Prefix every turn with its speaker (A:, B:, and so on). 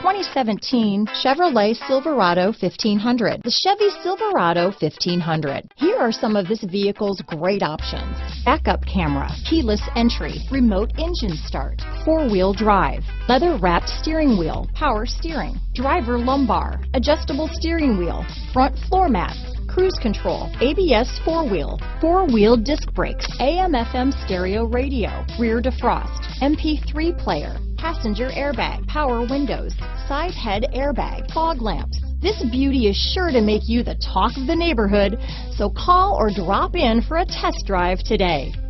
A: 2017 Chevrolet Silverado 1500. The Chevy Silverado 1500. Here are some of this vehicle's great options: backup camera, keyless entry, remote engine start, four-wheel drive, leather-wrapped steering wheel, power steering, driver lumbar, adjustable steering wheel, front floor mats, cruise control, ABS four-wheel disc brakes, AM/FM stereo radio, rear defrost, MP3 player, passenger airbag, power windows, side head airbag, fog lamps. This beauty is sure to make you the talk of the neighborhood, so call or drop in for a test drive today.